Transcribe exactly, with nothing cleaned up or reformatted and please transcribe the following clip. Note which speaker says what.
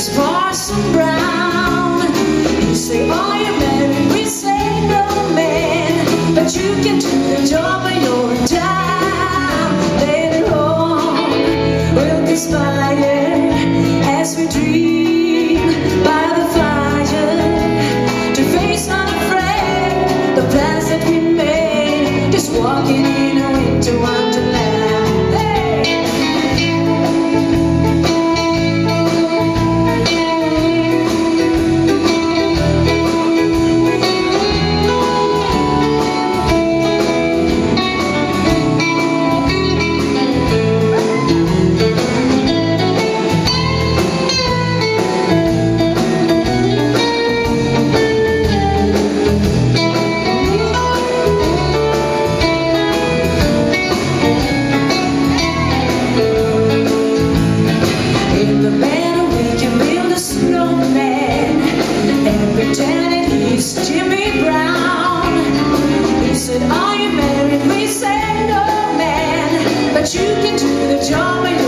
Speaker 1: is Parson Brown. You say, are you married? We say no, man, but you can do the job when you're down. Later on, we'll conspire as we dream by the fire to face unafraid the plans that we made, just walking in a winter wonderland. Jimmy Brown. He said, are you married? We said no, man, but you can do the job.